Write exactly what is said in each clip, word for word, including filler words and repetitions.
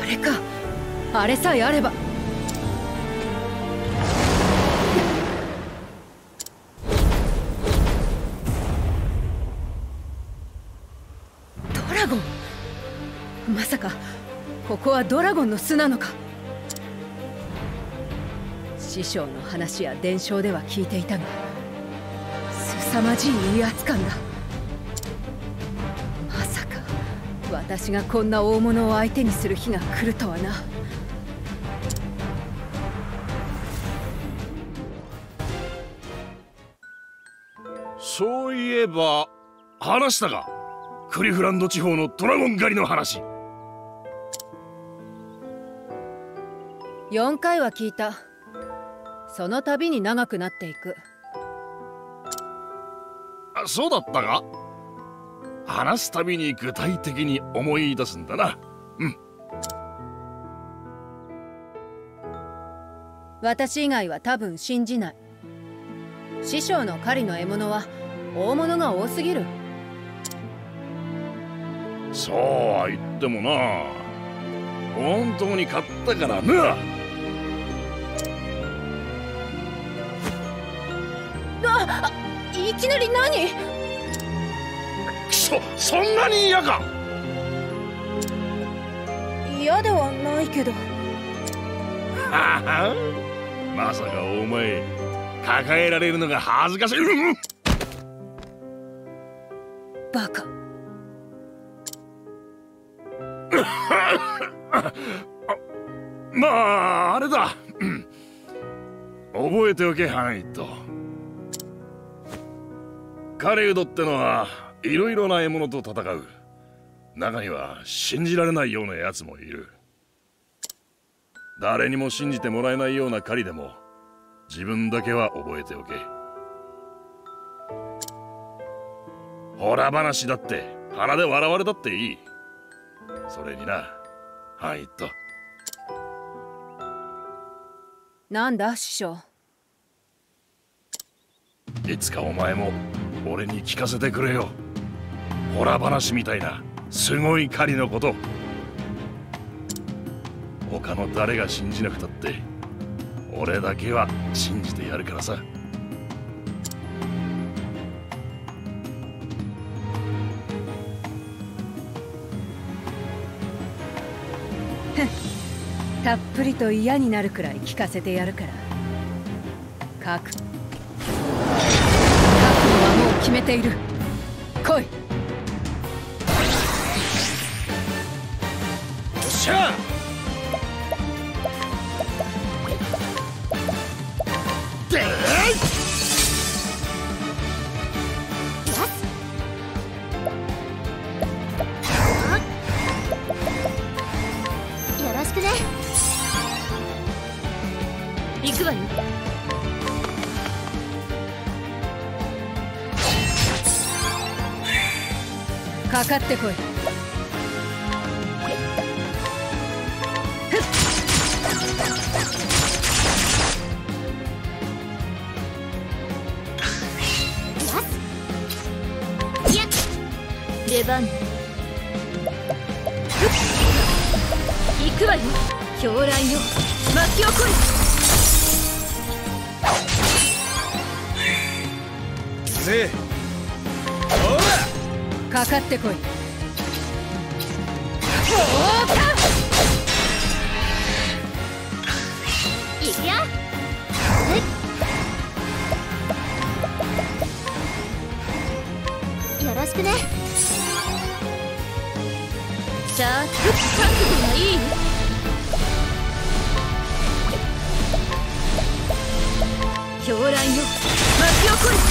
あれか、あれさえあれば。ドラゴン、まさかここはドラゴンの巣なのか。師匠の話や伝承では聞いていたが、凄まじい威圧感だ。まさか私がこんな大物を相手にする日が来るとはな。 そういえば話したか、クリフランド地方のドラゴン狩りの話。 よんかいは聞いた。その度に長くなっていく。 あ、そうだったか。話すたびに具体的に思い出すんだな。うん。 私以外は多分信じない。師匠の狩りの獲物は大物が多すぎる。 そうは言ってもな、本当に買ったからな。 あ、いきなり何？ くそ、そんなに嫌か。 嫌ではないけど。 ははまさかお前抱えられるのが恥ずかしい。 バカ。 まああれだ、覚えておけハイト。狩人ってのはいろいろな獲物と戦う。中には信じられないようなやつもいる。誰にも信じてもらえないような狩りでも自分だけは覚えておけ。ホラ話だって鼻で笑われたっていい。それにな、ハイト。 なんだ師匠。 いつかお前も俺に聞かせてくれよ。ホラ話みたいなすごい狩りのこと。他の誰が信じなくたって俺だけは信じてやるからさ。 たっぷりと嫌になるくらい聞かせてやるから。覚覚悟はもう決めている。来い。よっしゃ。でーよろしくね。行くわよ。 かかってこい。 出番。行くわよ。狂乱よ、巻き起こるぜ。 かかってこい。 いくよ。よろしくね。さあ、覚悟がいい？狂乱よ、巻き起こる。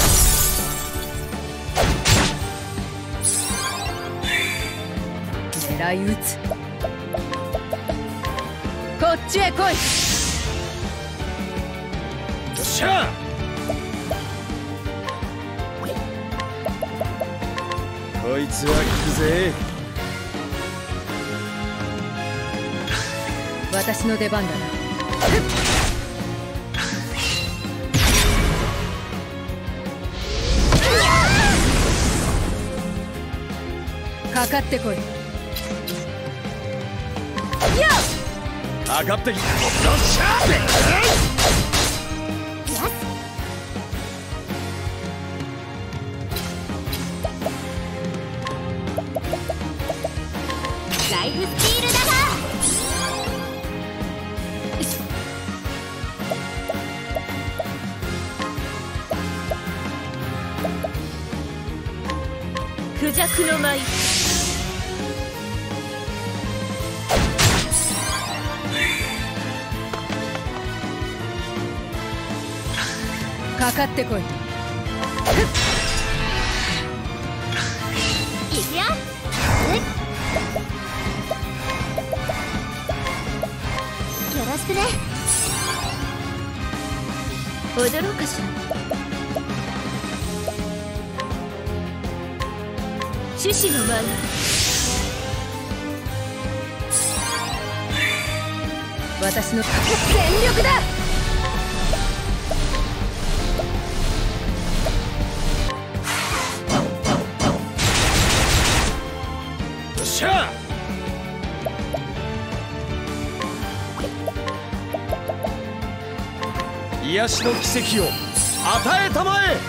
狙い撃つ。こっちへ来い。 よっしゃ。こいつは効くぜ。 私の出番だな。かかってこい。 やかかってき。よっしゃライフスチールだがクジャクの舞。 かかってこい。 いくよ。よろしくね。踊ろうかしら。獅子の舞。 私の全力だ。 よっしゃ。癒しの奇跡を与えたまえ。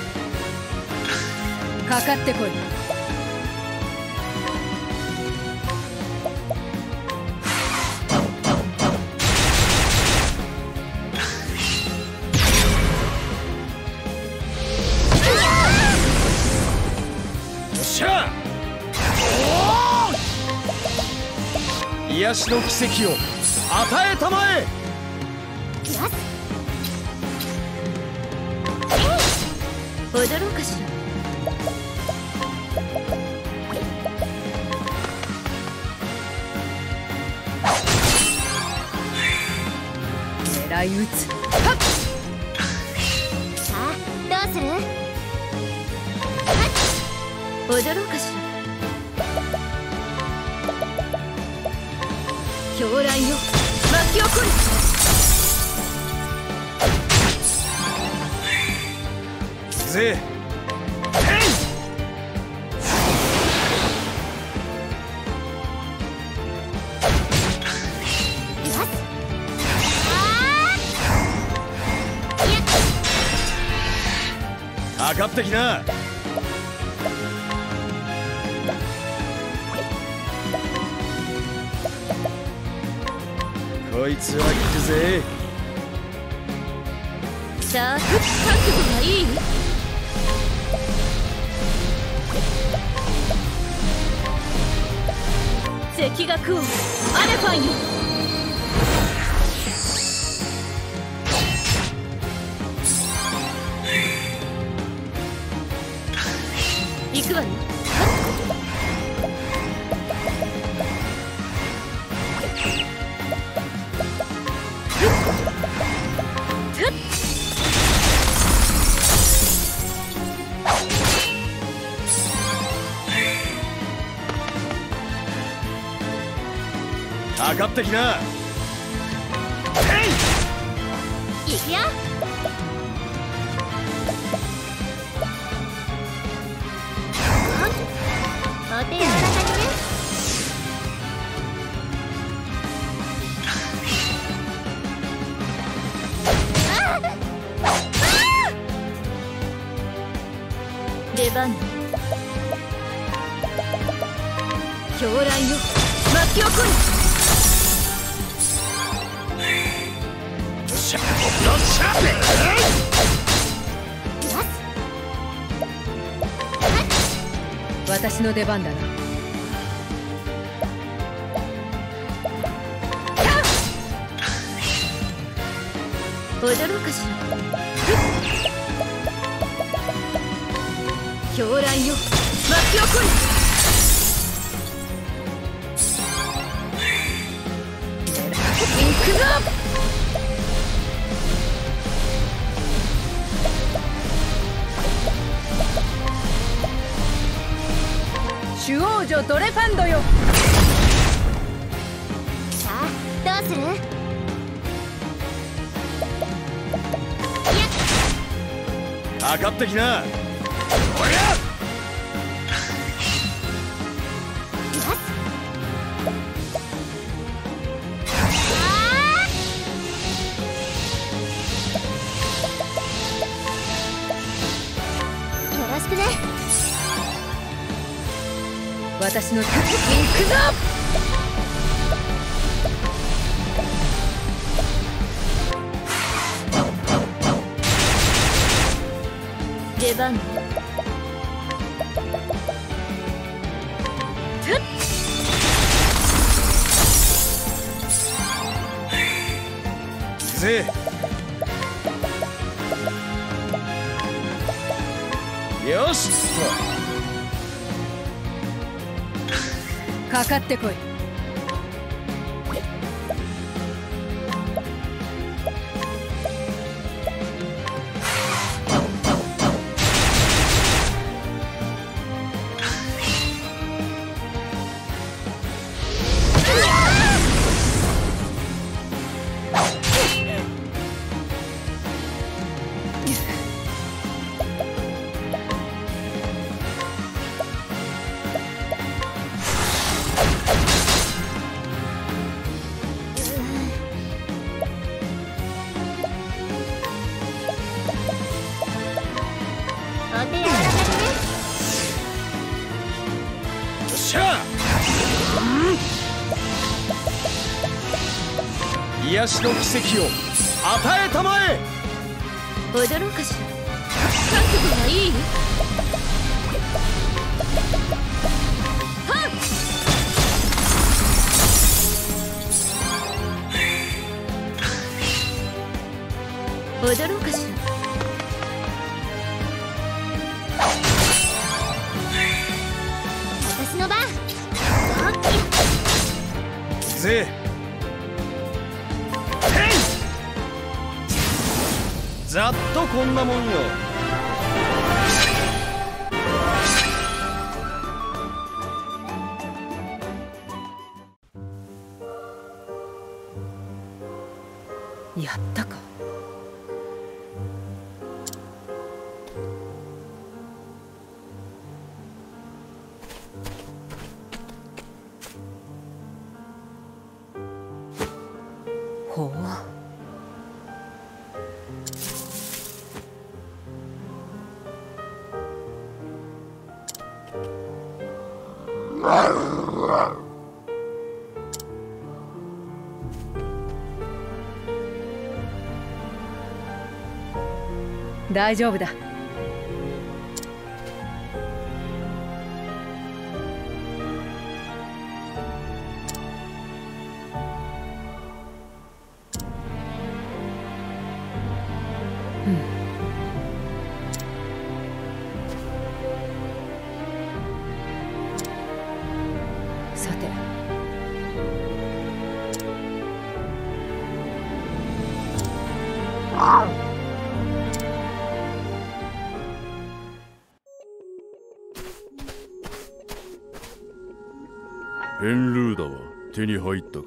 かかってこい。 癒しの奇跡を与えたまえ。 踊ろうかしら。 狙い撃つ。 さあどうする。踊ろうかしら。狂乱よ巻き起こる。 ぜかかってきな。こいつは行くぜ。 さあ覚悟がいい。赤学王アレファンよ。行くわよ。 かかってきな。 いくよ。お手柔らかにね。出番。狂乱よ巻き起こる。 私の出番だな。 踊ろうかしら。狂乱よ巻き起こる。行くぞ。 主王女ドレファンドよ。 さあどうする。 かかってきな。おりゃ。 私のタッチ行くぞ。 出番。 ぜよしかかってこい。 癒しの奇跡を与えたまえ。 踊ろうかしら。韓国がいい。はっ踊ろうかしら。私の番。 ぜざっとこんなもんよ。 やったか。ほう。大丈夫だ。うん。さて。 ヘンルーダは手に入ったか。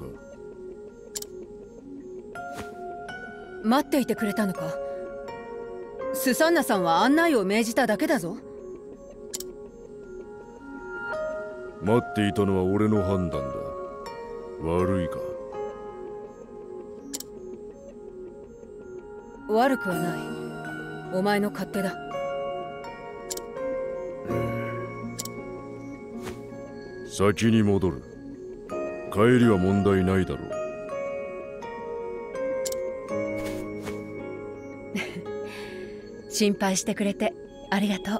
待っていてくれたのか。スサンナさんは案内を命じただけだぞ。 待っていたのは俺の判断だ。悪いか。 悪くはない。お前の勝手だ。 先に戻る。帰りは問題ないだろう。 心配してくれてありがとう。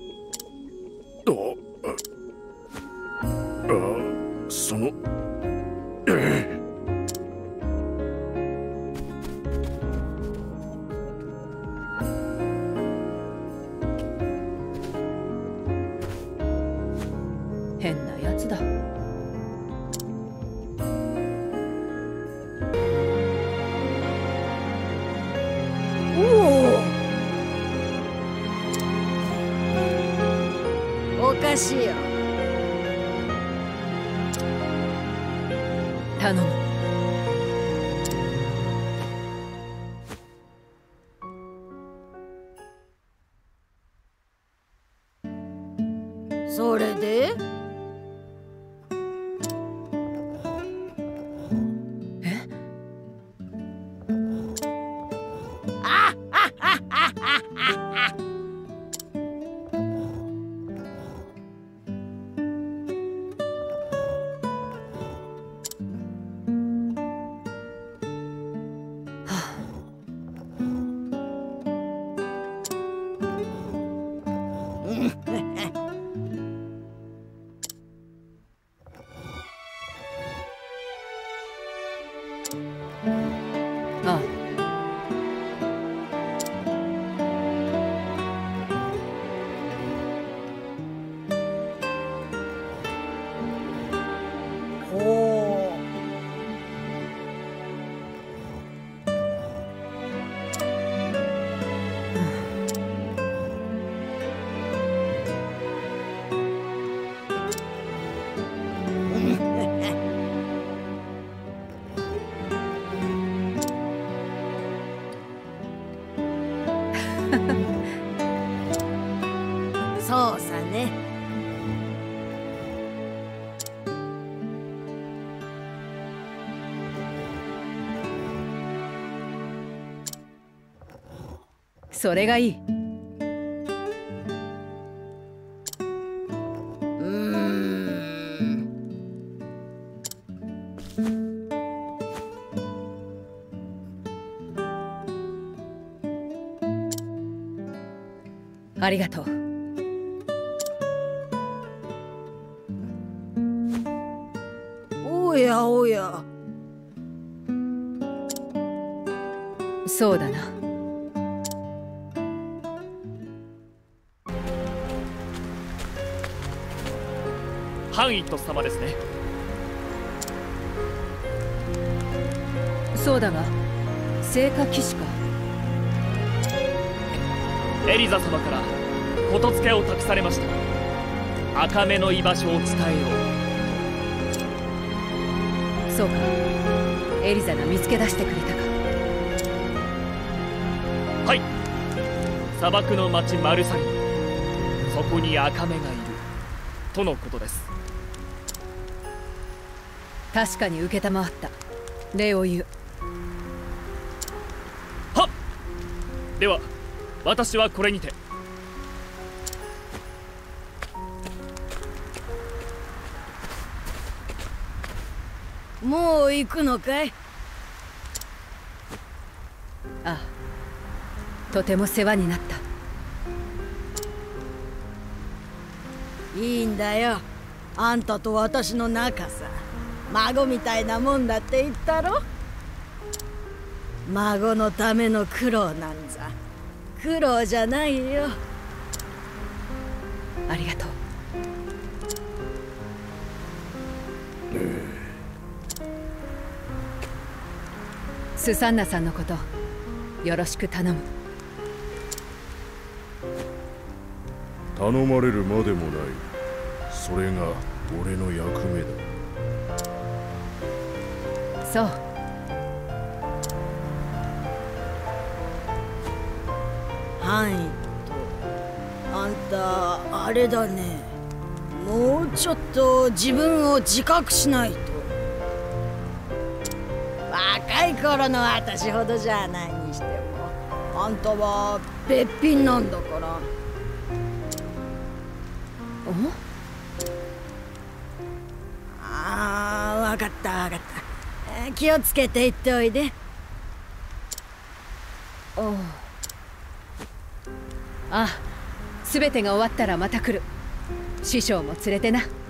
ああ、その変なやつだ。おお、おかしいよ。頼む。それで？え？あっそれがいい。 うーん。 ありがとう。 おやおや。 そうだな。 ハンイット様ですね。 そうだが、聖火騎士か。 エリザ様からことつけを託されました。赤目の居場所を伝えよう。そうか、エリザが見つけ出してくれたか。 はい、砂漠の町マルサリン、そこに赤目がいるとのことです。 確かに承った。礼を言う。 はっ。では私はこれにて。 もう行くのかい？ ああ、とても世話になった。 いいんだよ、あんたと私の仲さ。孫みたいなもんだって言ったろ。孫のための苦労なんざ苦労じゃないよ。 ありがとう。スサンナさんのことよろしく頼む。 頼まれるまでもない。それが俺の役目だ。 そう。 はい。あんたあれだね。もうちょっと自分を自覚しないと。若い頃の私ほどじゃないにしても、あんたはべっぴんなんだから。 お？ ああ、わかったわかった。気をつけて行っておいで。 おう。ああ、すべてが終わったらまた来る。師匠も連れてな。